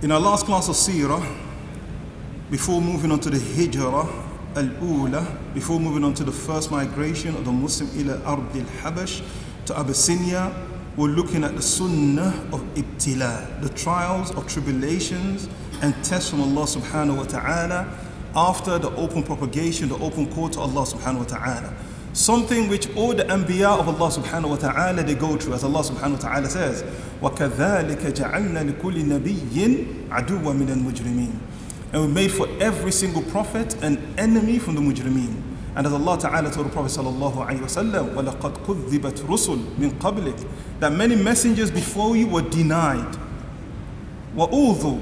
In our last class of Seerah, before moving on to the Hijrah al-Ula, before moving on to the first migration of the Muslim ila Ard al-Habash to Abyssinia, we're looking at the Sunnah of Ibtila, the trials of tribulations and tests from Allah subhanahu wa ta'ala after the open propagation, the open call to Allah subhanahu wa ta'ala. Something which all the Anbiya of Allah subhanahu wa ta'ala, they go through, as Allah subhanahu wa ta'ala says, وَكَذَلِكَ جَعَلْنَا لِكُلِّ نَبِيٍّ عَدُوًّا مِنَ الْمُجْرِمِينَ. And we made for every single prophet an enemy from the mujrimeen. And as Allah Ta'ala told the Prophet sallallahu alayhi wa sallam, وَلَقَدْ كُذِّبَتْ رُسُلٌ مِنْ قَبْلِكَ, that many messengers before you were denied. وَأُوذُوا,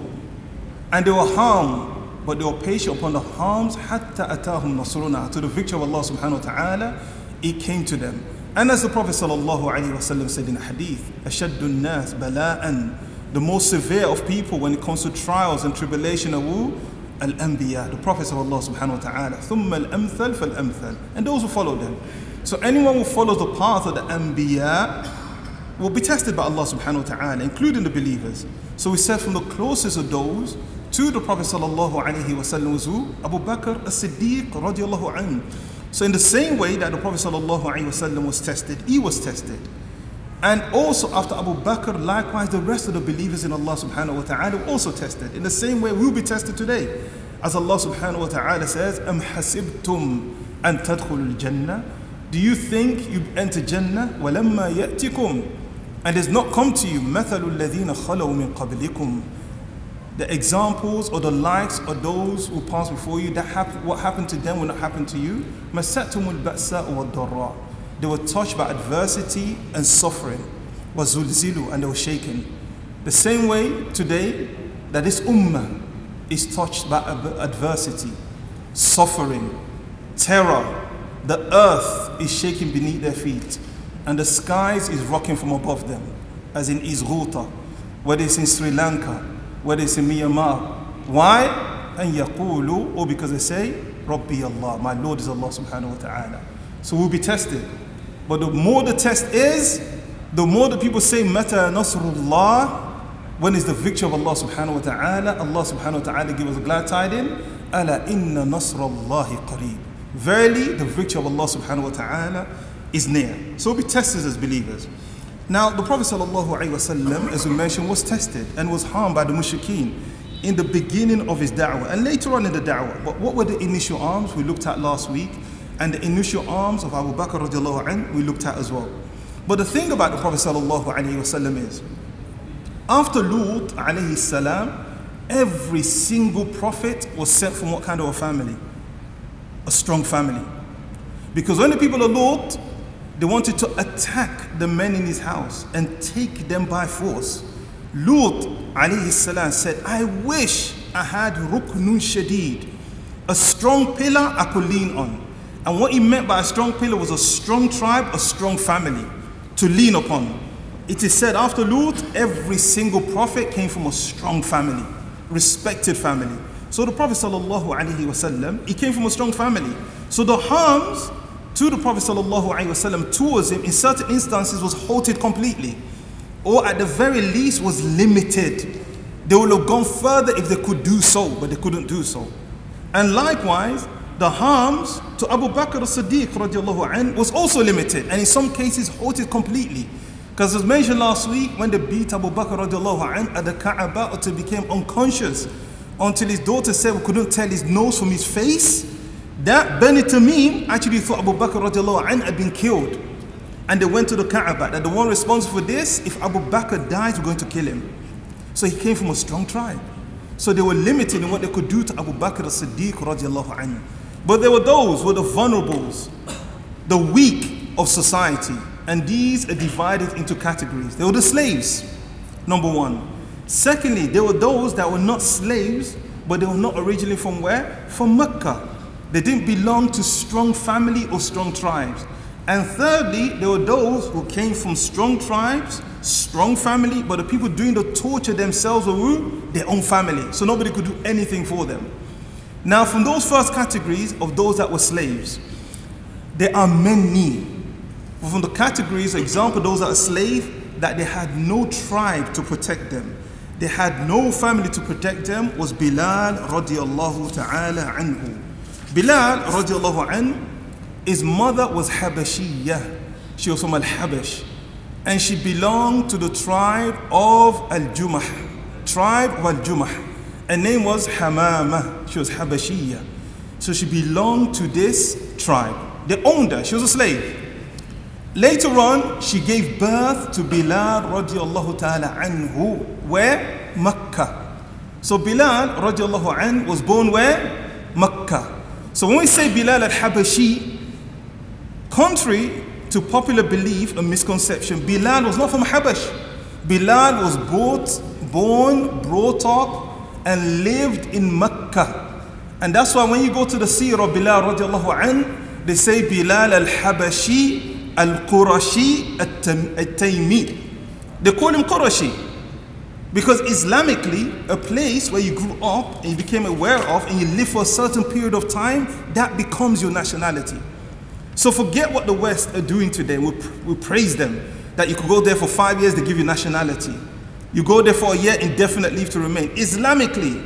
and they were harmed, but they were patient upon the harms حَتَّى أَتَاهُمْ نَصْرُنَا, to the victory of Allah subhanahu wa ta'ala, it came to them. And as the Prophet sallallahu alayhi wa sallam said in a hadith, أَشَدُّ النَّاسِ بَلَاءً, the most severe of people when it comes to trials and tribulation are who? Al-Anbiya, the prophets of Allah subhanahu wa ta'ala. ثُمَّ الْأَمْثَلْ فَالْأَمْثَلْ, and those who follow them. So anyone who follows the path of the Anbiya will be tested by Allah subhanahu wa ta'ala, including the believers. So we said from the closest of those to the Prophet sallallahu alayhi wa sallam was who? Abu Bakr as-Siddiq radiallahu anhu. So in the same way that the Prophet sallallahu alayhi wa sallam was tested, he was tested. And also after Abu Bakr, likewise the rest of the believers in Allah subhanahu wa ta'ala were also tested. In the same way we'll be tested today. As Allah subhanahu wa ta'ala says, أَمْ حَسِبْتُمْ أَن تَدْخُلُوا الْجَنَّةِ, do you think you enter Jannah? وَلَمَّا يَأْتِكُمْ, and has not come to you مَثَلُ الَّذِينَ خَلَوْا مِنْ قَبْلِكُمْ, the examples or the likes of those who passed before you, what happened to them will not happen to you. مَسَّتْهُمُ الْبَأْسَاءُ وَالضَّرَّاءُ, they were touched by adversity and suffering. وَزُلْزِلُوا, and they were shaken. The same way today that this ummah is touched by adversity, suffering, terror. The earth is shaking beneath their feet and the skies is rocking from above them, as in Izghuta, whether it's in Sri Lanka, whether it's in Myanmar. Why? And yaqulu, or because they say, Rabbi Allah, my Lord is Allah subhanahu wa ta'ala. So we'll be tested. But the more the test is, the more the people say, Mata Nasrullah, when is the victory of Allah subhanahu wa ta'ala? Allah subhanahu wa ta'ala give us a glad tidings. Ala inna nasrallahi qareeb. Verily, the victory of Allah subhanahu wa ta'ala is near. So we'll be tested as believers. Now, the Prophet sallallahu alayhi wa sallam, as we mentioned, was tested and was harmed by the mushrikeen in the beginning of his da'wah and later on in the da'wah. But what were the initial arms we looked at last week? And the initial arms of Abu Bakr radiallahu anhu we looked at as well. But the thing about the Prophet sallallahu alayhi wa sallam is, after Lut alayhi salam, every single prophet was sent from what kind of a family? A strong family. Because when the people of Lut, they wanted to attack the men in his house and take them by force, Lut alayhi salam said, I wish I had ruknun shadid, a strong pillar I could lean on. And what he meant by a strong pillar was a strong tribe, a strong family to lean upon. It is said after Lut, every single prophet came from a strong family, respected family. So the Prophet sallallahu alaihi wasallam, he came from a strong family. So the harms to the Prophet sallallahu alaihi wasallam towards him in certain instances was halted completely, or at the very least was limited. They would have gone further if they could do so, but they couldn't do so. And likewise, the harms to Abu Bakr as-Siddiq radiallahu anhu was also limited, and in some cases halted completely. Because as mentioned last week, when they beat Abu Bakr radiallahu anhu at the Kaaba until he became unconscious, until his daughter said we couldn't tell his nose from his face, that Bani Tamim actually thought Abu Bakr radiallahu anhu had been killed. And they went to the Kaaba, that the one responsible for this, if Abu Bakr dies, we're going to kill him. So he came from a strong tribe. So they were limited in what they could do to Abu Bakr as-Siddiq radiallahu anhu. But there were those who were the vulnerables, the weak of society. And these are divided into categories. They were the slaves, number one. Secondly, there were those that were not slaves, but they were not originally from where? From Mecca. They didn't belong to strong family or strong tribes. And thirdly, there were those who came from strong tribes, strong family, but the people doing the torture themselves were who? Their own family. So nobody could do anything for them. Now, from those first categories of those that were slaves, there are many. From the categories, for example, those that are slaves, that they had no tribe to protect them. they had no family to protect them, was Bilal radiallahu ta'ala anhu. Bilal radiallahu anhu, his mother was Habashiyah. She was from Al-Habash. And she belonged to the tribe of Al-Jumah. Tribe of Al-Jumah. Her name was Hamama. She was Habashiyah. So she belonged to this tribe. They owned her. She was a slave. Later on, she gave birth to Bilal radiallahu ta'ala anhu. Where? Makkah. So Bilal radiallahu anhu was born where? Makkah. So when we say Bilal al-Habashi, contrary to popular belief and misconception, Bilal was not from Habash. Bilal was born, brought up, and lived in Makkah. And that's why when you go to the Seerah of Bilal radiallahu anhu, they say Bilal al-Habashi al-Qurashi al-Taymi. They call him Qurashi because Islamically, a place where you grew up and you became aware of and you live for a certain period of time, that becomes your nationality. So forget what the West are doing today. We praise them that you could go there for 5 years, they give you nationality. You go there for a year, indefinite leave to remain. Islamically,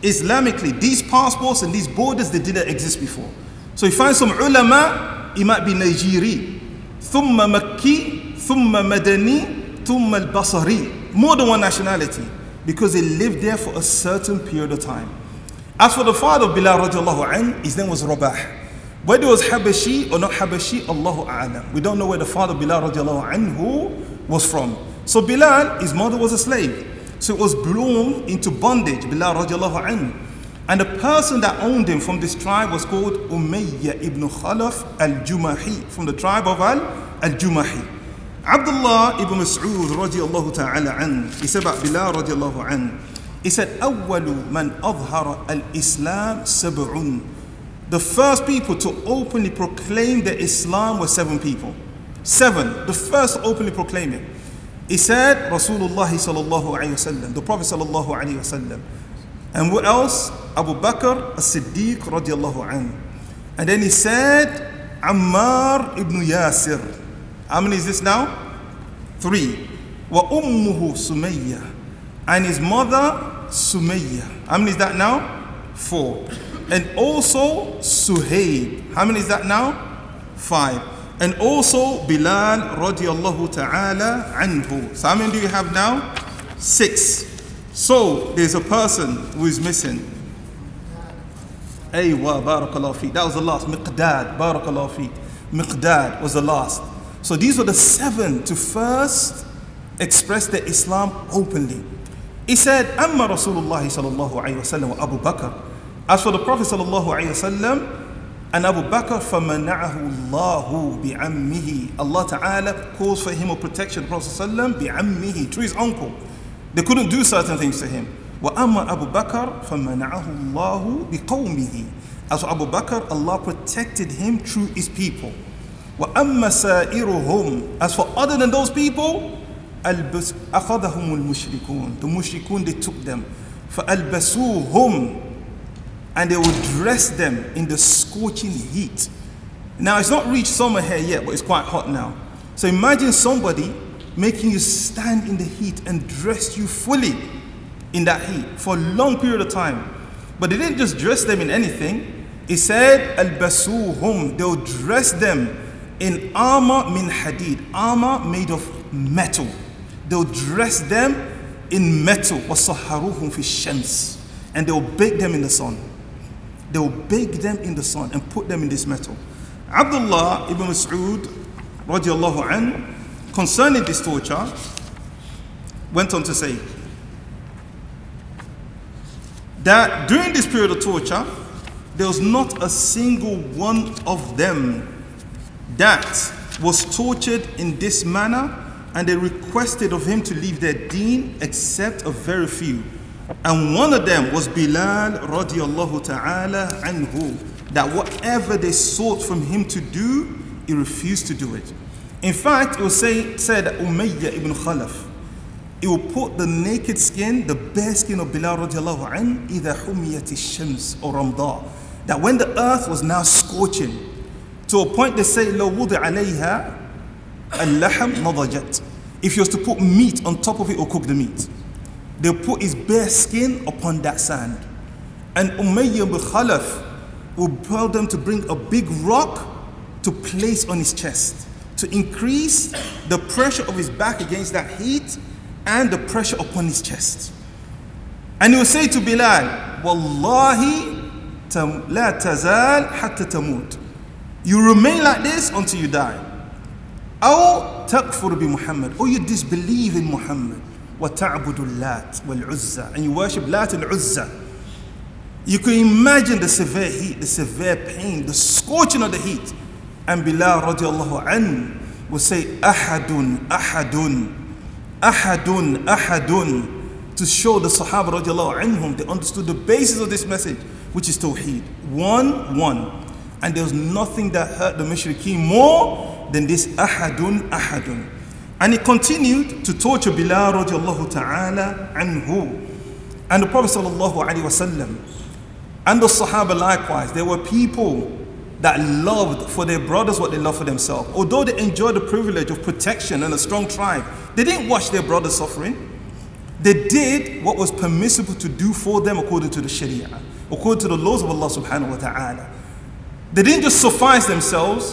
these passports and these borders, they didn't exist before. So you find some ulama, it might be Nigeri, thumma Makki, thumma Madani, thumma al-Basri. More than one nationality because they lived there for a certain period of time. As for the father of Bilal radiallahu anhu, his name was Rabah. Whether it was Habashi or not Habashi, Allahu A'lam. We don't know where the father of Bilal radiallahu anhu was from. So Bilal, his mother was a slave. So it was blown into bondage, Bilal radiallahu anhu. And the person that owned him from this tribe was called Umayyah ibn Khalaf al-Jumahi, from the tribe of al-Jumahi. Abdullah ibn Mas'ud radiallahu ta'ala anhu, he said about Bilal radiallahu anhu, he said, أول من أظهر الإسلام سبعٌ. The first people to openly proclaim that Islam were 7 people. 7, the first to openly proclaim it. He said, Rasulullah sallallahu alayhi wasallam, the Prophet sallallahu alayhi wasallam. And what else? Abu Bakr as-Siddiq radiallahu anhu. And then he said, Ammar ibn Yasir. How many is this now? 3. Wa ummuhu Sumayyah. And his mother, Sumayyah. How many is that now? 4. And also Suhaib. How many is that now? 5. And also Bilal radiallahu ta'ala anhu. So how many do you have now? 6. So there's a person who is missing. Aywa, barakallahu feek. That was the last. Miqdad, barakallahu feek. Miqdad was the last. So these were the 7 to first express their Islam openly. He said, Amma Rasulullah sallallahu alayhi wa sallam wa Abu Bakr. As for the Prophet sallallahu alayhi wasallam and Abu Bakr, فَمَنَعَهُ اللَّهُ بِعَمِّهِ. Allah Ta'ala calls for him a protection, the Prophet sallallahu بِعَمِّهِ, through his uncle. They couldn't do certain things to him. وَأَمَّا Abu Bakr فَمَنَعَهُ اللَّهُ بِقَوْمِهِ. As for Abu Bakr, Allah protected him through his people. وَأَمَّا سَائِرُهُمْ. As for other than those people, أَخَذَهُمُ الْمُشْرِكُونَ. The mushrikun, they took them. فَأَلْبَسُوهُمْ. And they would dress them in the scorching heat. Now it's not reached summer here yet, but it's quite hot now. So imagine somebody making you stand in the heat and dress you fully in that heat for a long period of time. But they didn't just dress them in anything. He said, Al-basuhum. They'll dress them in armor min hadid, armor made of metal. They'll dress them in metal. وَصَحَّرُوهُمْ فِي الشَّمْسِ. And they'll bake them in the sun. They will bake them in the sun and put them in this metal. Abdullah ibn Mas'ud radiallahu anhu, concerning this torture, went on to say that during this period of torture, there was not a single one of them that was tortured in this manner, and they requested of him to leave their deen except a very few. And one of them was Bilal radiallahu ta'ala anhu, that whatever they sought from him to do, he refused to do it. In fact, it was said that Umayyah ibn Khalaf, he will put the naked skin, the bare skin of Bilal radiallahu anhu, إِذَا حُمِيَتِ الشَّمْسِ or Ramda, that when the earth was now scorching, to a point they say, لَوْ وُضِعَ عَلَيْهَا الْلَحَمْ نَضَجَتْ. If you was to put meat on top of it or cook the meat, They'll put his bare skin upon that sand. And Umayyah bin Khalaf will tell them to bring a big rock to place on his chest, to increase the pressure of his back against that heat and the pressure upon his chest. And he will say to Bilal, Wallahi la tazal hatta tamut. You remain like this until you die. Aw takfur bi Muhammad, or you disbelieve in Muhammad. Wa ta'budu Lat wal Uzza, and you worship Lat and Uzza. You can imagine the severe heat, the severe pain, the scorching of the heat. And Bilal radiallahu anhu will say, Ahadun, Ahadun, Ahadun, Ahadun, to show the Sahaba radiallahu anhum, they understood the basis of this message, which is Tawheed. One. And there was nothing that hurt the Mushrikeen more than this Ahadun, Ahadun. And he continued to torture Bilal radiallahu ta'ala anhu. And the Prophet sallallahu alaihi wasallam, and the Sahaba likewise, there were people that loved for their brothers what they loved for themselves. Although they enjoyed the privilege of protection and a strong tribe, they didn't watch their brothers suffering. They did what was permissible to do for them according to the Sharia, according to the laws of Allah subhanahu wa ta'ala. They didn't just suffice themselves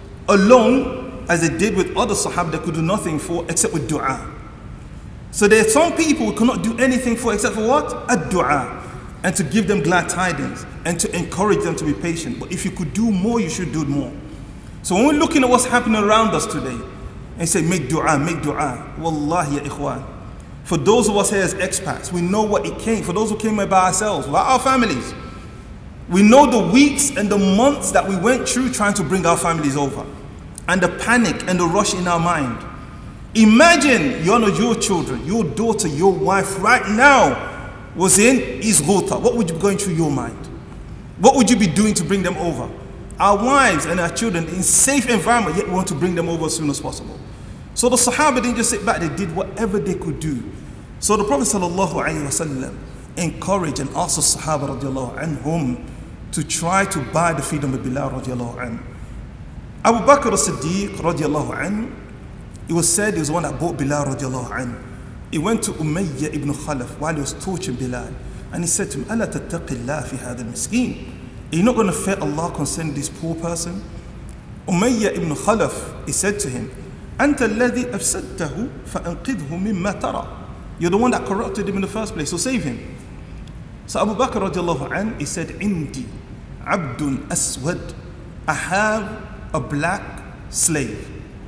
alone as they did with other Sahaba that could do nothing for except with dua. So there are some people who cannot do anything for except for what? A-dua. And to give them glad tidings and to encourage them to be patient. But if you could do more, you should do more. So when we're looking at what's happening around us today and say, make dua, wallahi ya ikhwan. For those of us here as expats, we know what it came. For those who came here by ourselves, by our families, we know the weeks and the months that we went through trying to bring our families over. And the panic and the rush in our mind. Imagine your children, your daughter, your wife right now was in Izghota. What would you be going through your mind? What would you be doing to bring them over? Our wives and our children in safe environment, yet we want to bring them over as soon as possible. So the Sahaba didn't just sit back, they did whatever they could do. So the Prophet ﷺ encouraged and asked the Sahaba radiallahu anhum to try to buy the freedom of Bilal radiallahu anhu. Abu Bakr as-Siddiq radiallahu anhu, it was said he was the one that bought Bilal radiallahu anhu. He went to Umayyah ibn Khalaf while he was torturing Bilal, and he said to him, Ala tattaqillah fi hadha al-miskin. Are you not going to fear Allah concerning this poor person? Umayyah ibn Khalaf, he said to him, Anta alladhi afsadtahu fa'anqidhu mimma tara. You're the one that corrupted him in the first place, so save him. So Abu Bakr radiallahu anhu, he said, Indi abdun aswad. I have a black slave.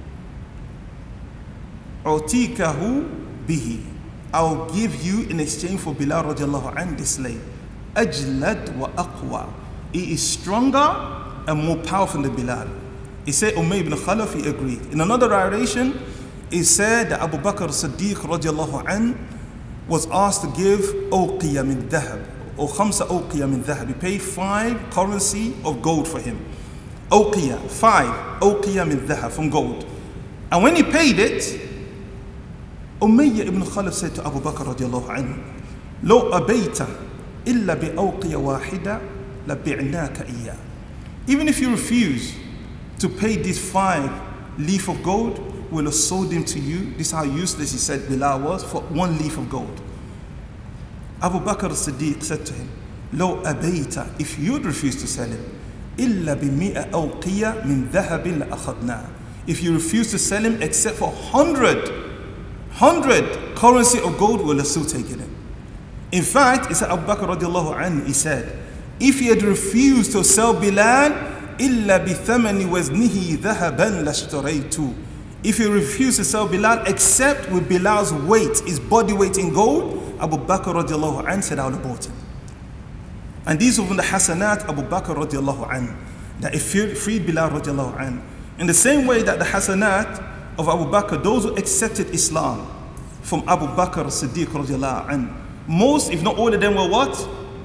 Utikahu bihi. I'll give you in exchange for Bilal radiallahu anhu this slave. Ajlad wa aqwa. He is stronger and more powerful than Bilal. He said Umayyah ibn Khalaf, he agreed. In another narration, he said that Abu Bakr as-Siddiq radiallahu anhu was asked to give awqiyah min dhahab, or khamsa awqiyah min dhahab. He paid 5 currency of gold for him. Awqiyah, 5 awqiyah min dhahab, from gold. And when he paid it, Umayyah ibn Khalaf said to Abu Bakr radiallahu anhu, Lo abayta illa bi awqiyah wahida la bi'naka iya. Even if you refuse to pay this 5 leaf of gold, we'll have sold him to you. This is how useless he said Bilal was, for 1 leaf of gold. Abu Bakr as-Siddiq said to him, Lo abayta, if you'd refuse to sell him, illa bi mi'a awqiyah min dhahabin la akhadna. If you refuse to sell him except for 100 currency of gold, will have still taken it. In fact, it said Abu Bakr radiallahu anhu, he said, if he had refused to sell Bilal, illa bi thamani waznihi dhahaban lashtaraytu. If he refused to sell Bilal except with Bilal's weight, his body weight in gold, Abu Bakr radiallahu anhu said, I would have bought him. And these were from the Hasanat Abu Bakr radiallahu anhu, that he freed Bilal radiallahu anhu. In the same way that the Hasanat of Abu Bakr, those who accepted Islam from Abu Bakr as-Siddiq radiallahu anhu, most, if not all of them, were what?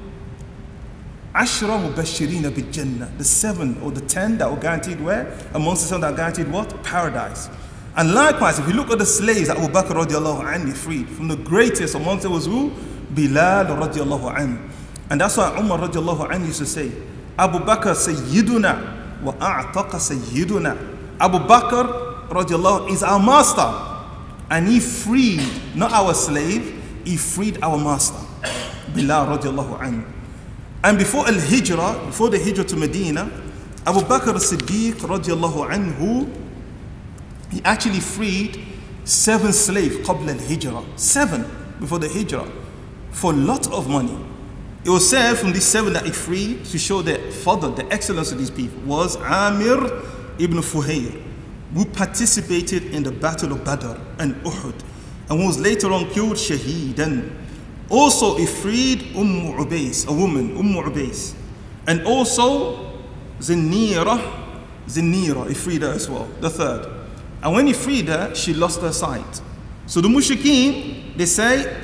Ashra mubashirina bil Jannah, the 7 or the 10 that were guaranteed where? Amongst the 7 that were guaranteed what? Paradise. And likewise, if you look at the slaves that Abu Bakr radiallahu anhu freed, from the greatest amongst them was who? Bilal radiallahu anhu. And that's why Umar radiallahu anhu used to say, Abu Bakr sayyiduna wa a'taqa sayyiduna. Abu Bakr radiallahu is our master, and he freed not our slave, he freed our master, Bilal radiallahu anhu. And before before the hijrah to Medina, Abu Bakr as-Siddiq radiallahu anhu, he actually freed 7 slaves qabla al-hijrah, 7 before the hijrah, for a lot of money. It was said from these 7 that he freed, to show the fadl, the excellence of these people, was Amir ibn Fuhayr, who participated in the battle of Badr and Uhud, and was later on killed shaheedan. Also he freed Ubays, a woman, Ubays, and also Zinira, he freed her as well, the 3rd. And when he freed her, she lost her sight. So the mushrikeen, they said,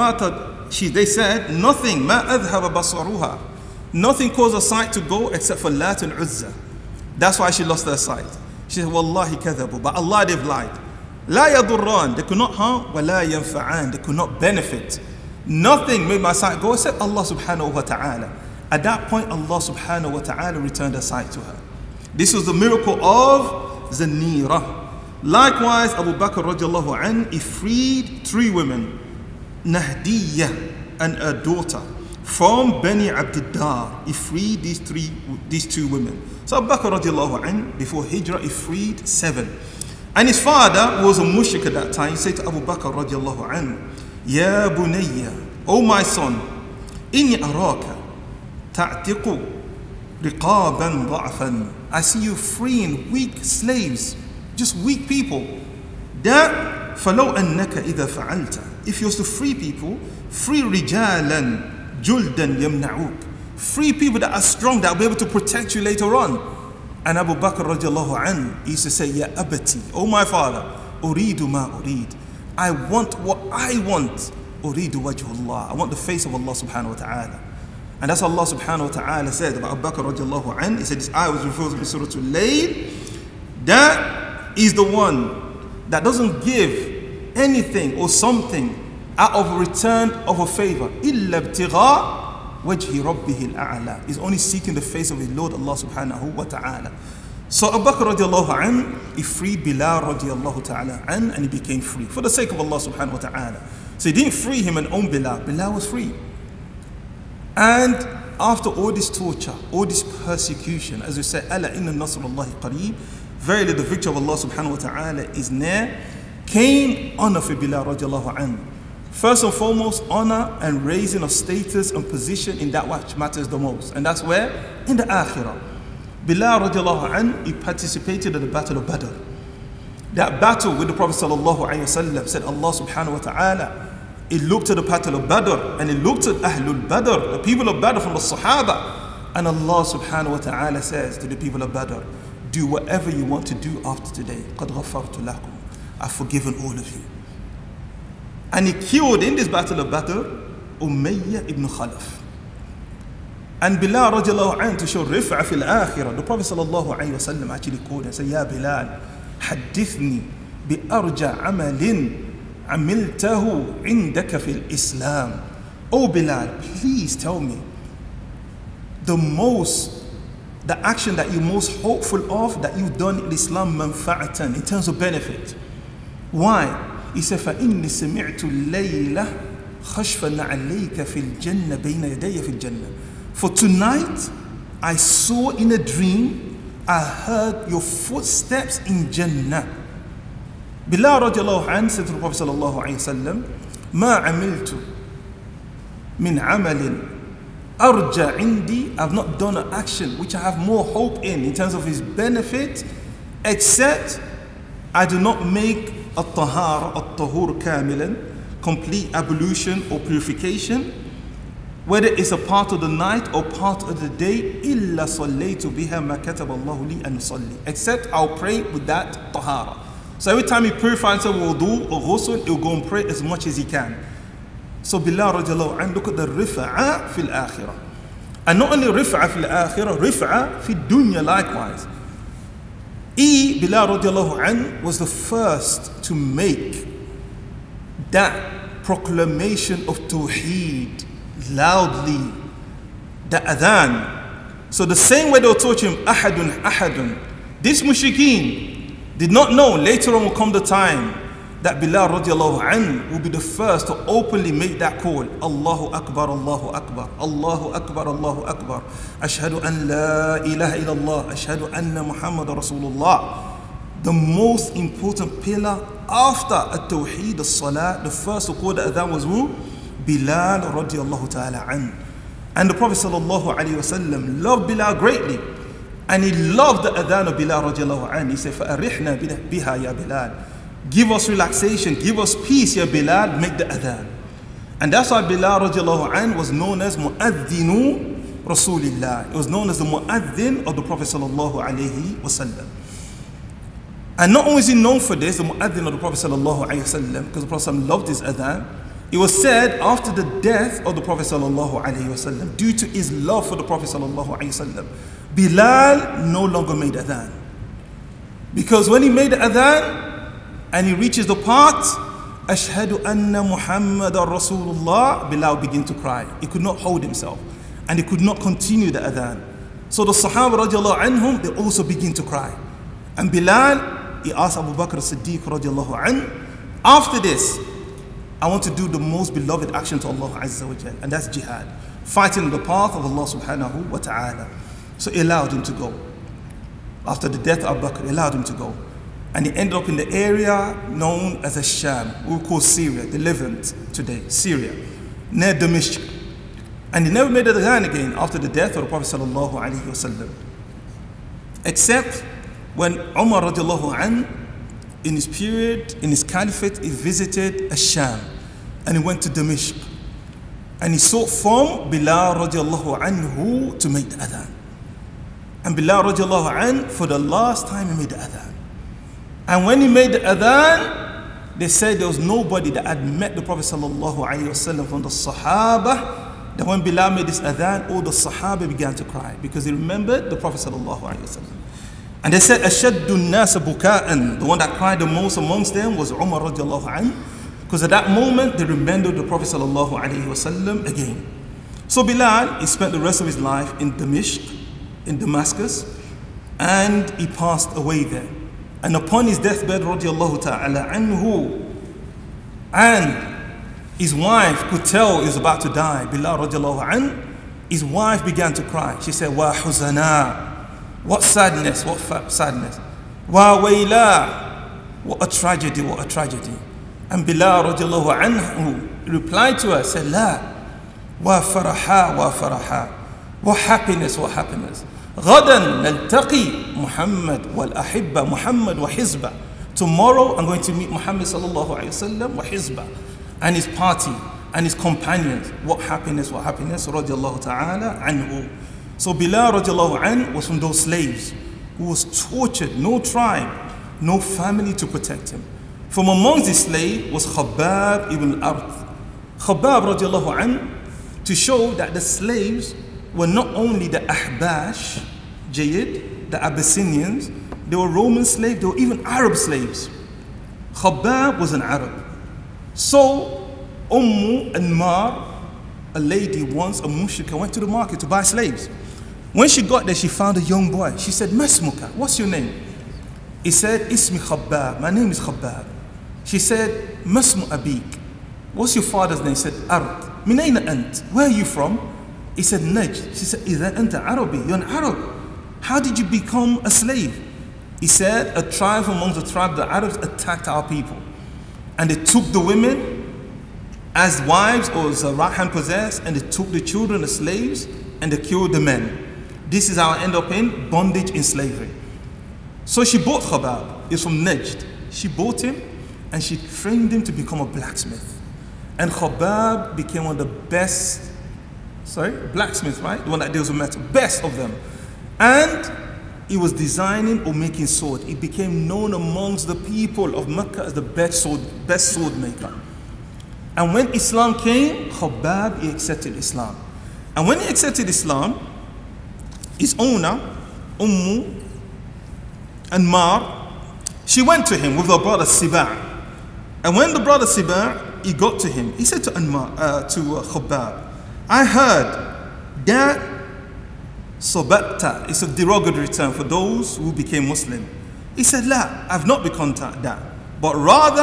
nothing, ma adhaba basaruha, nothing caused her sight to go except for Lat and Uzza. That's why she lost her sight. She said, Wallahi kadhabu, but Allah, they've lied. La yadurran, they could not harm, wa la yanfa'an, they could not benefit. Nothing made my sight go except Allah subhanahu wa ta'ala. At that point, Allah subhanahu wa ta'ala returned her sight to her. This was the miracle of Zanira. Likewise, Abu Bakr radiallahu anhu, he freed 3 women, Nahdiyah and her daughter, from Bani Abdiddar. He freed these 2 women. So Abu Bakr radiallahu anhu, before Hijrah, he freed 7. And his father was a mushrik at that time. He said to Abu Bakr radiallahu anhu, Ya bunayya, O my son, inni araka ta'tiqu riqaban dha'fan. I see you freeing weak slaves, just weak people. That فَلَوْ أَنَّكَ إِذَا فَعَلْتَ. If you was to free people, free رِجَالًا جُلْدًا يَمْنَعُوكَ. Free people that are strong, that will be able to protect you later on. And Abu Bakr radiallahu anhu, he used to say, Ya abati, O my father, uridu ma urid. I want what I want. Uridu wajhullah. I want the face of Allah subhanahu wa ta'ala. And that's what Allah subhanahu wa ta'ala said about Abu Bakr radiallahu anhu. He said this ayah was referred to in Surah Al-Layl. That is the one that doesn't give anything or something out of a return of a favor. Illa ibtigha wajhi rabbihil a'la. He's only seeking the face of his Lord Allah subhanahu wa ta'ala. So Abu Bakr radiallahu anhu, he freed Bilal radiallahu ta'ala anhu, and he became free for the sake of Allah subhanahu wa ta'ala. So he didn't free him and own Bilal. Bilal was free. And after all this torture, all this persecution, as we say, Ala inna nasrullahi qareeb, verily the victory of Allah subhanahu wa ta'ala is near, came honor for Bilal radiallahu anhu. First and foremost, honor and raising of status and position in that which matters the most. And that's where? In the akhirah. Bilal radiallahu anhu, he participated in the battle of Badr. That battle with the Prophet sallallahu alayhi wa sallam, said Allah subhanahu wa ta'ala, he looked at the battle of Badr, and he looked at Ahlul Badr, the people of Badr from the Sahaba. And Allah subhanahu wa ta'ala says to the people of Badr, do whatever you want to do after today. قَدْ غَفَرْتُ لَكُمْ. I've forgiven all of you. And he killed in this battle of Badr, Umayyah ibn Khalaf. And Bilal radiallahu anhu, to show rif'a fil akhirah, the Prophet sallallahu alayhi wa sallam actually called and said, Ya Bilal, حدثني بأرجى عمل عملته عندك في الإسلام. Oh Bilal, please tell me the action that you're most hopeful of that you've done in Islam, manfa'atan, in terms of benefit. Why? He said, فَإِنِّي سَمِعْتُ اللَّيْلَ خَشْفًا عَلَيْكَ فِي الْجَنَّةِ بَيْنَ يَدَيَّ فِي الْجَنَّةِ. For tonight, I saw in a dream, I heard your footsteps in Jannah. Bilal radiallahu anhu said to the Prophet sallallahu alayhi wa sallam, مَا عَمِلْتُ مِنْ عَمَلٍ أَرْجَى عِنْدِي. I've not done an action which I have more hope in terms of his benefit, except I do not make الطهارة الطهور كاملا, complete ablution or purification, whether it's a part of the night or part of the day, إلا صليت بها ما كتب الله لي أن أصلي, except I'll pray with that tahara. So every time he purifies a wudu or ghusl, he'll go and pray as much as he can. So Bilal radiallahu anhu, look at the rif'a fil akhirah. And not only rif'a fil akhirah, rif'a fil dunya likewise. Bilal radiallahu anhu was the first to make that proclamation of Tawheed loudly, the adhan. So the same way they were teaching him, ahadun, ahadun, this mushrikeen did not know later on will come the time that Bilal radiallahu anhu will be the first to openly make that call. Allahu Akbar, Allahu Akbar, Allahu Akbar, Allahu Akbar. Ashhadu an la ilaha illallah, ashhadu anna Muhammad Rasulullah. The most important pillar after at-tawheed, as-salah, the first to call the adhan was who? Bilal radiallahu ta'ala anhu. And the Prophet sallallahu alayhi wasallam loved Bilal greatly. And he loved the adhan of Bilal radiallahu anhu. He said, فَأَرِحْنَا بِهَا يَا Bilal. Give us relaxation, give us peace, ya Bilal, make the adhan. And that's why Bilal radiallahu anhu was known as Mu'adhdhinu Rasulillah. It was known as the Mu'adhdhin of the Prophet sallallahu alayhi wasallam. And not only is he known for this, the Mu'adhdhin of the Prophet sallallahu alayhi wasallam, because the Prophet loved his adhan, it was said after the death of the Prophet sallallahu alayhi wasallam, due to his love for the Prophet sallallahu alayhi wasallam, Bilal no longer made adhan. Because when he made the adhan, and he reaches the part, Ashhadu anna Muhammadan Rasulullah, Bilal began to cry. He could not hold himself. And he could not continue the adhan. So the Sahaba radiallahu anhum, they also begin to cry. And Bilal, he asked Abu Bakr as-Siddiq radiallahu anhu, after this, I want to do the most beloved action to Allah Azza wa Jal, and that's jihad. Fighting in the path of Allah subhanahu wa ta'ala. So he allowed him to go. After the death of Abu Bakr, he allowed him to go. And he ended up in the area known as Sham, we call Syria, the Levant today, Syria, near Damascus. And he never made the adhan again after the death of the Prophet sallallahu alaihi wasallam, except when Umar radiallahu anhu, in his period, in his caliphate, he visited Sham, and he went to Damascus, and he sought from Bilal radiallahu anhu to make the adhan. And Bilal radiallahu anhu, for the last time, he made the adhan. And when he made the adhan, they said there was nobody that had met the Prophet sallallahu alaihi wasallam from the Sahaba, that when Bilal made this adhan, all the Sahaba began to cry because they remembered the Prophet sallallahu alaihi wasallam. And they said, أَشَدُّ النَّاسَ بُكَاءً. The one that cried the most amongst them was Umar radiallahu anhu, because at that moment they remembered the Prophet sallallahu alaihi wasallam again. So Bilal, he spent the rest of his life in Damascus, and he passed away there. And upon his deathbed, radiallahu ta'ala anhu, and his wife could tell he was about to die, Bilal radiallahu anhu, his wife began to cry. She said, Wa huzana, what sadness, what sadness. Wa wayla, what a tragedy, what a tragedy. And Bilal radiallahu anhu replied to her, said, La, wa faraha, wa faraha, what happiness, what happiness. غدا نلتقي محمد والأحبة محمد وحزبه. Tomorrow I'm going to meet Muhammad sallallahu alayhi wasallam وحزبه, and his party and his companions. What happiness, radiallahu ta'ala anhu. So Bilal radiallahu anhu was from those slaves who was tortured, no tribe, no family to protect him. From amongst the slaves was Khabbab ibn al-Arth. Khabbab radiallahu anhu, to show that the slaves were not only the Ahbash, Jayid, the Abyssinians, they were Roman slaves, they were even Arab slaves. Khabbab was an Arab. So Anmar, a lady once, a mushrika, went to the market to buy slaves. When she got there, she found a young boy. She said, Masmuka, what's your name? He said, Ismi Khabbab, my name is Khabbab. She said, Masmu Abik, what's your father's name? He said, Ard. Min ayna ant, where are you from? He said, Najd. She said, Idha anta Arabi, you're an Arab. How did you become a slave? He said, a tribe amongst the tribe, the Arabs attacked our people. And they took the women as wives or as a right hand possessed, and they took the children as slaves, and they killed the men. This is how I end up in bondage, in slavery. So she bought Khabbab. He's from Najd. She bought him, and she trained him to become a blacksmith. And Khabbab became one of the best, blacksmith, right? The one that deals with metal, best of them. And he was designing or making sword. He became known amongst the people of Mecca as the best sword maker. And when Islam came, Khabbab, he accepted Islam. And when he accepted Islam, his owner, Anmar, she went to him with her brother Siba'. And when the brother Siba', he got to him, he said to Khabbab, I heard that Sobata, it's a derogatory term for those who became Muslim. He said, La, I've not become that, but rather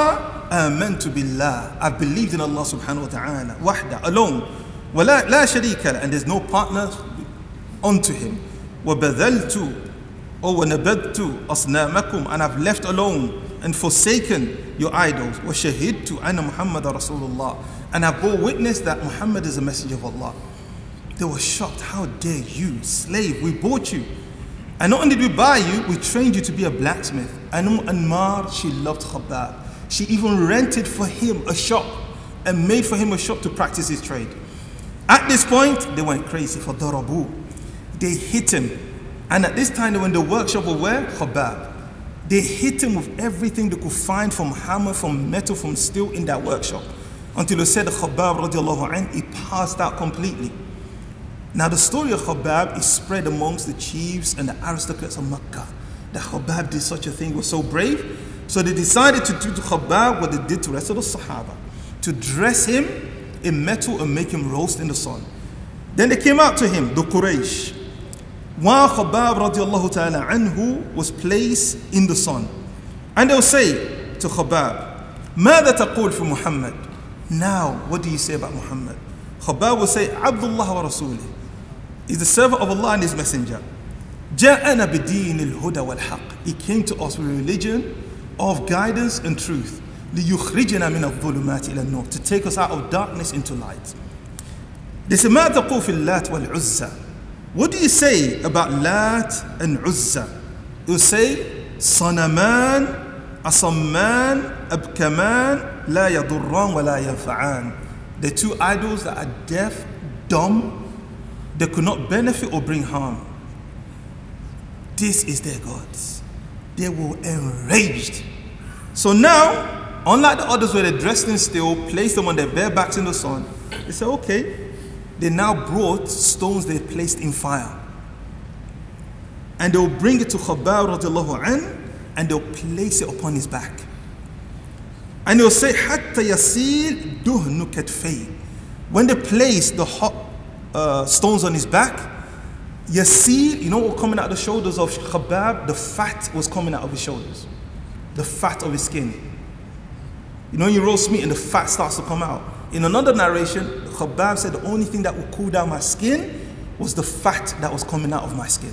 آمنت بالله. I believed in Allah subhanahu wa ta'ala. Wahda, alone. ولا لا شريك له, and there's no partner unto him. وبذلت or ونبذت أصنامكم, and I've left alone and forsaken your idols. وشهدت أن محمد رسول الله, and I bore witness that Muhammad is a messenger of Allah. They were shocked. How dare you, slave? We bought you. And not only did we buy you, we trained you to be a blacksmith. And Anmar, she loved Khabbab. She even rented for him a shop and made for him a shop to practice his trade. At this point, they went crazy for Darabu. They hit him. And at this time, they were in the workshop of where? Khabbab. They hit him with everything they could find, from hammer, from metal, from steel, in that workshop. Until they said Khabbab radiallahu anhu, he passed out completely. Now the story of Khabbab is spread amongst the chiefs and the aristocrats of Makkah. That Khabbab did such a thing, was so brave. So they decided to do to Khabbab what they did to the rest of the Sahaba. To dress him in metal and make him roast in the sun. Then they came out to him, the Quraysh. While Khabbab radiallahu ta'ala anhu was placed in the sun. And they'll say to Khabbab, ماذا تقول في Muhammad? Now, what do you say about Muhammad? Khabbab will say, Abdullah wa Rasulih. He's the servant of Allah and his messenger. جاءنا بدين الهدى والحق. He came to us with a religion of guidance and truth. ليخرجنا من الظلمات إلى النور. To take us out of darkness into light. They say, ما تقول في اللات والعزى? What do you say about Lat and Uzza? It will say, صنمان أصمان أبكمان لا يضران ولا ينفعان. They're two idols that are deaf, dumb, they could not benefit or bring harm. This is their gods. They were enraged. So now, unlike the others where they dressed in steel, placed them on their bare backs in the sun, they said, okay, they now brought stones they placed in fire. And they'll bring it to Khabbab radiallahu anhu, and they'll place it upon his back. And they'll say, حَتَّى يَسِيلْ دُهْنُ كَتْفَيْهِ. When they place the hot stones on his back, Yasil, you know what was coming out of the shoulders of Khabbab? The fat was coming out of his shoulders. The fat of his skin. You know, you roast meat and the fat starts to come out. In another narration, Khabbab said the only thing that would cool down my skin was the fat that was coming out of my skin.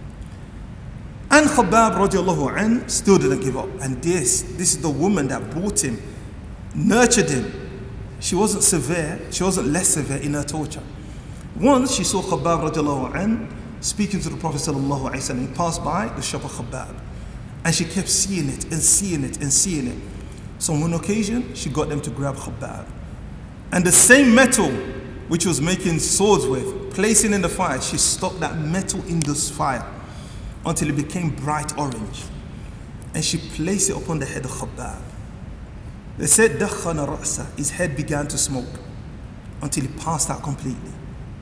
And Khabbab radiallahu anhu still didn't give up. And this is the woman that brought him, nurtured him. She wasn't severe, she wasn't less severe in her torture. Once she saw Khabbab radiallahu anhu speaking to the Prophet sallallahu alaihi wasallam. He passed by the shop of Khabbab. And she kept seeing it and seeing it and seeing it. So on one occasion, she got them to grab Khabbab. And the same metal which was making swords with, placing in the fire, she stuck that metal in this fire until it became bright orange. And she placed it upon the head of Khabbab. They said, دَخَّنَ رَأْسَهُ. His head began to smoke until he passed out completely.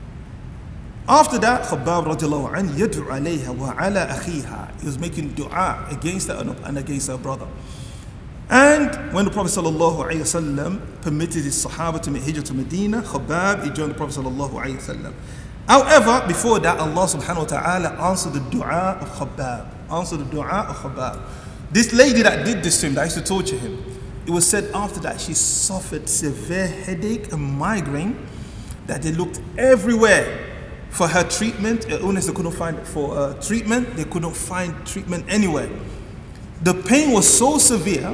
After that, Khabbab radiallahu anhu yad'u alayha wa ala akhiha. He was making dua against her and against her brother. And when the Prophet sallallahu alayhi wasallam permitted his Sahaba to make hijrah to Medina, Khabbab, he joined the Prophet sallallahu alayhi wasallam. However, before that, Allah subhanahu wa ta'ala answered the dua of Khabbab. Answered the dua of Khabbab. This lady that did this to him, that used to torture him, it was said after that she suffered severe headache and migraine, that they looked everywhere for her treatment, illness they couldn't find for treatment, they couldn't find treatment anywhere. The pain was so severe,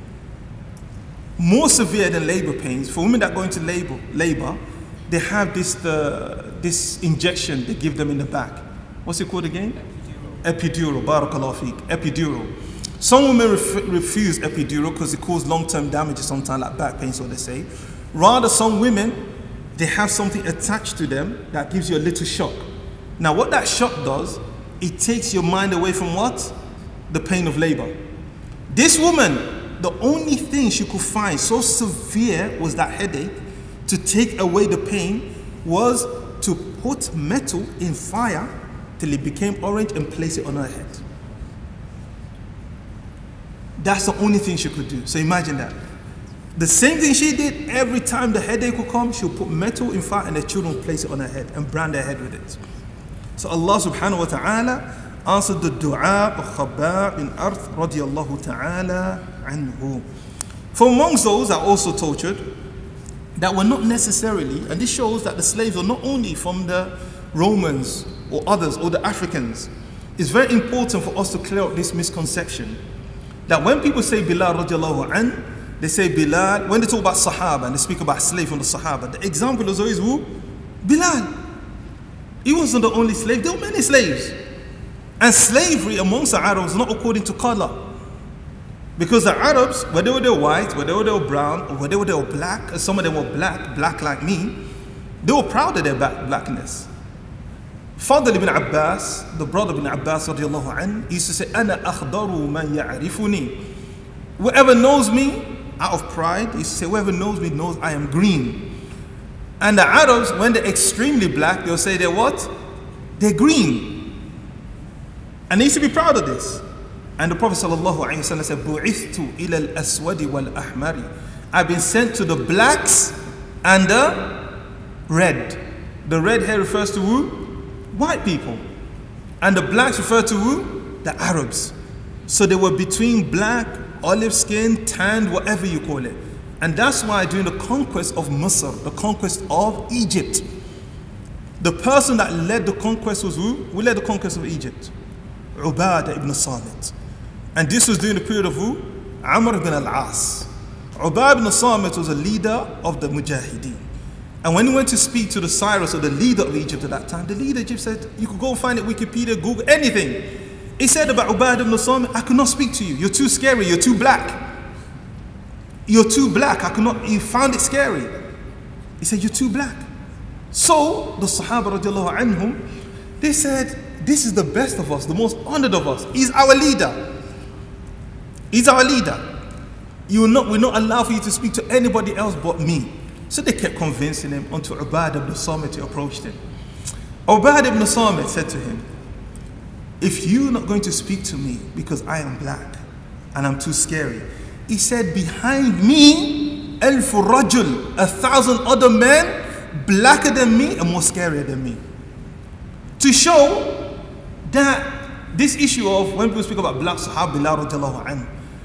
more severe than labor pains. For women that go into labor, they have this injection they give them in the back. What's it called again? Epidural. Barakallahu feek. Epidural. Some women refuse epidural because it causes long-term damage sometimes, like back pain, so they say. Rather, some women, they have something attached to them that gives you a little shock. Now, what that shock does, it takes your mind away from what? The pain of labor. This woman, the only thing she could find so severe was that headache. To take away the pain was to put metal in fire till it became orange and place it on her head. That's the only thing she could do. So imagine that. The same thing she did, every time the headache would come, she would put metal in fire and the children would place it on her head and brand their head with it. So Allah subhanahu wa ta'ala answered the dua of Khabbab bin Arth radiyallahu ta'ala anhu. For amongst those that are also tortured, that were not necessarily, and this shows that the slaves were not only from the Romans or others or the Africans. It's very important for us to clear up this misconception that when people say Bilal radiallahu an, they say Bilal, when they talk about Sahaba and they speak about slave from the Sahaba, the example is always who? Bilal. He wasn't the only slave, there were many slaves. And slavery amongst the Arabs was not according to color. Because the Arabs, whether they were white, whether they were brown, or whether they were black, and some of them were black like me, they were proud of their blackness. Fadl ibn Abbas, the brother ibn Abbas radiallahu anhu, used to say, Ana akhdaru man ya'rifuni. Whoever knows me, out of pride, he used to say, whoever knows me knows I am green. And the Arabs, when they're extremely black, they'll say they're what? They're green. And they used to be proud of this. And the Prophet ﷺ said, Bu'ithtu ila al-aswadi wal-ahmari. I've been sent to the blacks and the red. The red here refers to who? White people. And the blacks refer to who? The Arabs. So they were between black, olive skin, tanned, whatever you call it. And that's why during the conquest of Misr, the conquest of Egypt, the person that led the conquest was who? Who led the conquest of Egypt? Ubadah ibn Samit. And this was during the period of who? Amr ibn al-As. Ubadah ibn Samit was a leader of the Mujahideen. And when he went to speak to the Cyrus, or the leader of Egypt at that time, the leader of Egypt said, you could go find it, Wikipedia, Google, anything. He said about Ubadah ibn Samit, I could not speak to you. You're too scary. You're too black. You're too black. I could not, he found it scary. He said, you're too black. So the Sahaba radiallahu anhum, they said, this is the best of us, the most honored of us. He's our leader. He's our leader. You will not allow for you to speak to anybody else but me. So they kept convincing him until Ubadah ibn Samit approached him. Ubadah ibn Samit said to him, if you're not going to speak to me because I am black and I'm too scary, he said, behind me, alfu rajul, 1,000 other men blacker than me and more scarier than me. To show that this issue of when people speak about black Sahaba, Bilal radiallahu anhu,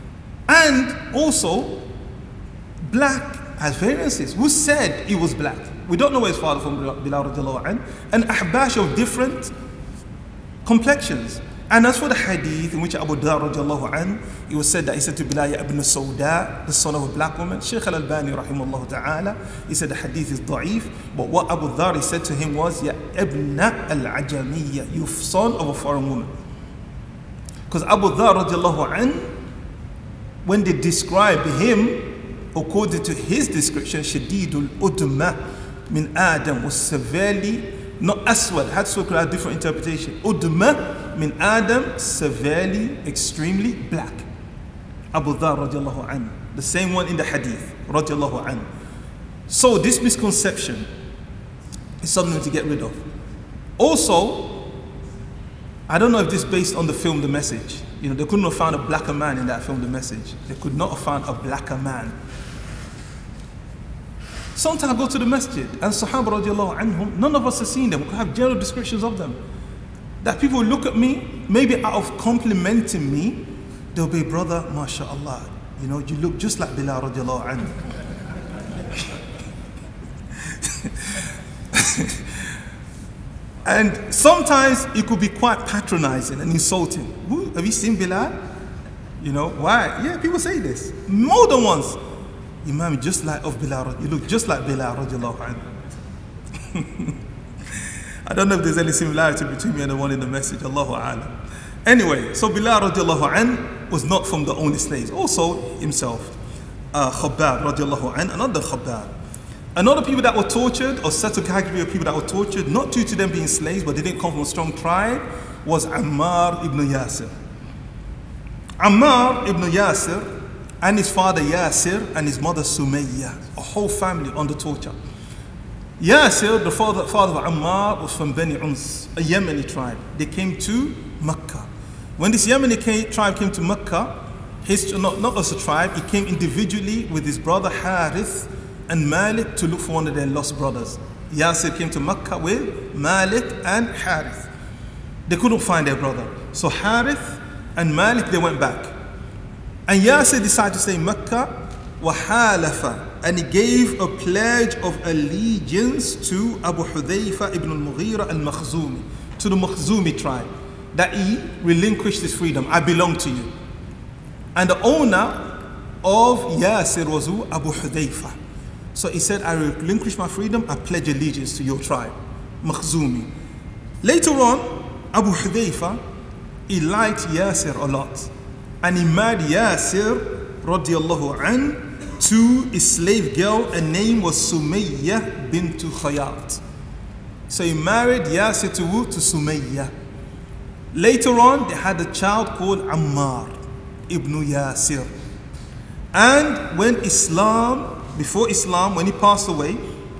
and also black has variances. Who said he was black? We don't know where his father from Bilal radiallahu anhu, and ahbash of different complexions. And as for the hadith in which Abu Dhar radiallahu anhu, it was said that he said to Bilal, Ya ibn Sawda, the son of a black woman. Sheikh al-Albani rahimahullah ta'ala, he said the hadith is da'if, but what Abu Dhar said to him was, Ya ibn al-Ajamiyya, you son of a foreign woman. Because Abu Dhar radiallahu anhu, when they describe him, according to his description, Shadidul Udma min Adam, was severely, not Aswad, Hadswad could have different interpretation. Udma min Adam, severely, extremely black. Abu Dhar radiallahu anhu, the same one in the hadith, radiallahu anhu. So this misconception is something to get rid of. Also, I don't know if this is based on the film The Message. You know, they couldn't have found a blacker man in that film, The Message. They could not have found a blacker man. Sometimes I go to the masjid and Sahaba radiallahu anhum, none of us have seen them. We could have general descriptions of them. That people will look at me, maybe out of complimenting me, they'll be, brother, mashallah, you know, you look just like Bilal radiallahu anhu. And sometimes it could be quite patronizing and insulting. Have you seen Bilal? You know, why? Yeah, people say this. More than once. Imam, just like of Bilal, you look just like Bilal radiallahu anhu. I don't know if there's any similarity between me and the one in the message, Allahu a'lam. Anyway, so Bilal radiallahu anhu was not from the only slaves. Also himself, Khabbab radiallahu anhu, another Khabbab. Another people that were tortured, or set a category of people that were tortured, not due to them being slaves, but they didn't come from a strong tribe, was Ammar ibn Yasir. Ammar ibn Yasir and his father Yasir and his mother Sumayya, a whole family under torture. Yasir, the father of Ammar, was from Bani Uns, a Yemeni tribe. They came to Mecca. When this Yemeni tribe came to Mecca, not as a tribe, he came individually with his brother Harith and Malik to look for one of their lost brothers. Yasir came to Mecca with Malik and Harith. They couldn't find their brother. So Harith and Malik, they went back. And Yasir decided to stay in Mecca وحالف, and he gave a pledge of allegiance to Abu Hudhayfa ibn al-Mughira al-Makhzumi, to the Makhzumi tribe, that he relinquished his freedom. I belong to you. And the owner of Yasir was who? Abu Hudhayfa. So he said, I relinquish my freedom, I pledge allegiance to your tribe, Makhzumi. Later on, Abu Hudhayfa, he liked Yasir a lot. And he married Yasir, radiallahu an, to a slave girl. Her name was Sumayya bint Khayat. So he married Yasir to who? To Sumayya. Later on, they had a child called Ammar ibn Yasir. And when before Islam, when he passed away,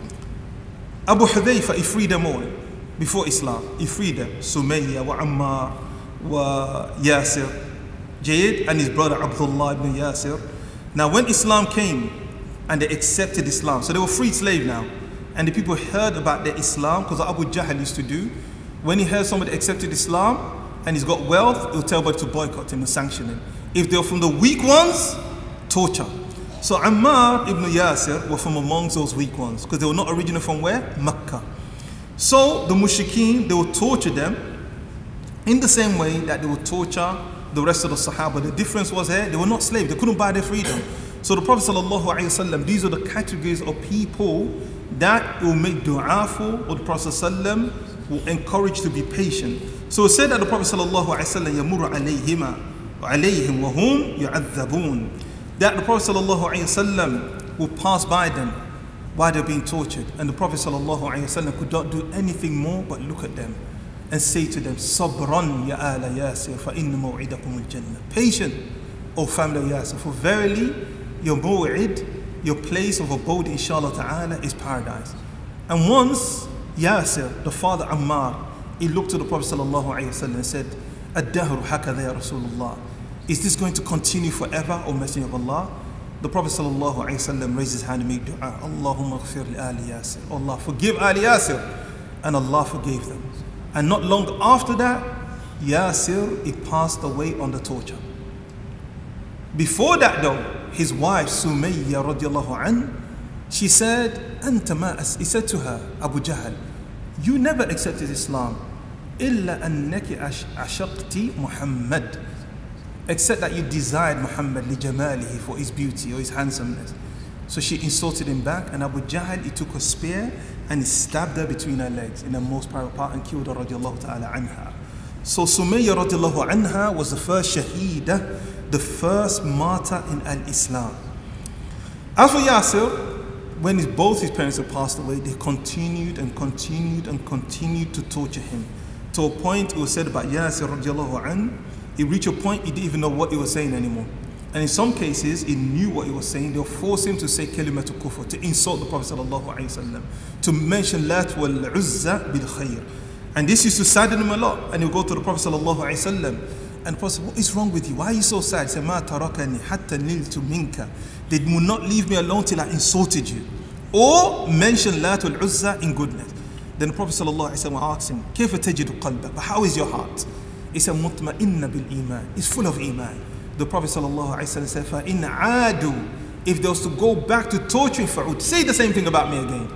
Abu Hudhayfa, he freed them all. Before Islam, he freed them. Sumayya wa Ammar wa Yasir, Jayid, and his brother Abdullah ibn Yasir. Now when Islam came and they accepted Islam, so they were freed slaves now, and the people heard about their Islam, because what Abu Jahl used to do, when he heard somebody accepted Islam and he's got wealth, he'll tell everybody to boycott him and sanction him. If they're from the weak ones, torture. So Ammar ibn Yasir were from amongst those weak ones, because they were not originally from where? Mecca. So the mushrikeen, they would torture them in the same way that they would torture the rest of the Sahaba. The difference was here, they were not slaves, they couldn't buy their freedom. So the Prophet ﷺ, these are the categories of people that will make dua for, or the Prophet ﷺ will encourage to be patient. So it said that the Prophet ﷺ يَمُرُ عَلَيْهِمَا وَعَلَيْهِمْ وَهُمْ يُعَذَّبُونَ, that the Prophet ﷺ will pass by them while they're being tortured. And the Prophet ﷺ could not do anything more but look at them and say to them, Sabran ya ala Yasir, fa inna maw'idakum al-jannah. Patient, O family of Yasir, for verily your maw'id, your place of abode, inshallah ta'ala, is paradise. And once Yasir, the father Ammar, he looked to the Prophet ﷺ and said, Ad-dahru hakadha ya Rasulullah. Is this going to continue forever, O Messenger of Allah? The Prophet ﷺ raised his hand and made dua, Allahumma ghfir li ali Yasir. Allah, forgive Ali Yasir. And Allah forgave them. And not long after that, Yasir, he passed away on the torture. Before that though, his wife Sumayya radiallahu an, she said, Anta ma, he said to her, Abu Jahl, you never accepted Islam, illa annaki ashaqti Muhammad, except that you desired Muhammad li jamalihi, for his beauty or his handsomeness. So she insulted him back, and Abu Jahl, he took a spear and he stabbed her between her legs in the most private part and killed her radiallahu ta'ala anha. So Sumayya radiallahu anha was the first shaheedah, the first martyr in al-Islam. As for Yasir, when both his parents had passed away, they continued and continued and continued to torture him. To a point, it was said about Yasir radiallahu anhu, he reached a point he didn't even know what he was saying anymore. And in some cases, he knew what he was saying. They'll force him to say kalimatul kufr, to insult the Prophet ﷺ, to mention Lat wal Uzza bil Khayr. And this used to sadden him a lot. And he'll go to the Prophet ﷺ, and the Prophet said, what is wrong with you? Why are you so sad? He said, Ma tarakani hatta niltu minka. They will not leave me alone till I insulted you. Or mention Lat wal Uzza in goodness. Then the Prophet ﷺ asked him, Kayfa tajidu qalbak? But how is your heart? He said, Mutma'inna bil iman. It's full of iman. The Prophet ﷺ said, فَإِنْ عَادُوا, if they was to go back to torturing Fa'ud, say the same thing about me again.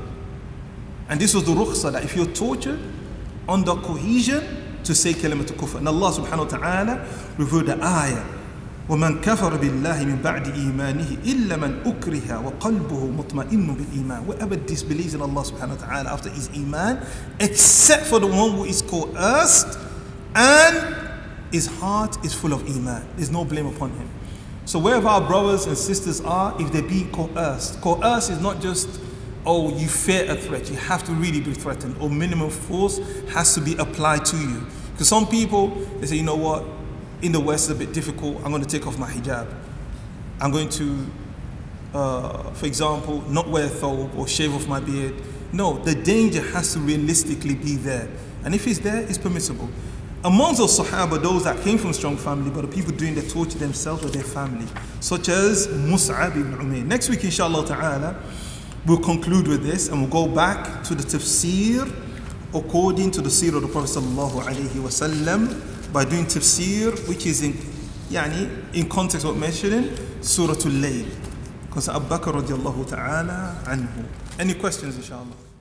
And this was the rukhsa, that if you're tortured, under cohesion, to say kalimatul kufr. And Allah subhanahu wa ta'ala revealed the ayah, وَمَنْ كَفَرَ بِاللَّهِ مِنْ بَعْدِ إِيمَانِهِ إِلَّا مَنْ أُكْرِهَ وَقَلْبُهُ مُطْمَئِنٌ بِالْإِيمَانِ. Whoever disbelieves in Allah subhanahu wa ta'ala after his iman, except for the one who is coerced and his heart is full of iman. There's no blame upon him. So wherever our brothers and sisters are, if they're being coerced, coerced is not just, oh, you fear a threat. You have to really be threatened, or minimum force has to be applied to you. Because some people, they say, you know what, in the West it's a bit difficult. I'm going to take off my hijab. I'm going to, for example, not wear a thobe or shave off my beard. No, the danger has to realistically be there. And if it's there, it's permissible. Amongst those Sahaba, those that came from strong family, but the people doing the torture themselves or their family, such as Mus'ab ibn Umayr. Next week, inshallah ta'ala, we'll conclude with this and we'll go back to the tafseer according to the Seerah of the Prophet sallallahu alayhi wa sallam, by doing tafseer, which is in context of mentioning Surah Al-Layl. Because Abu Bakr radiallahu ta'ala anhu. Any questions, inshallah?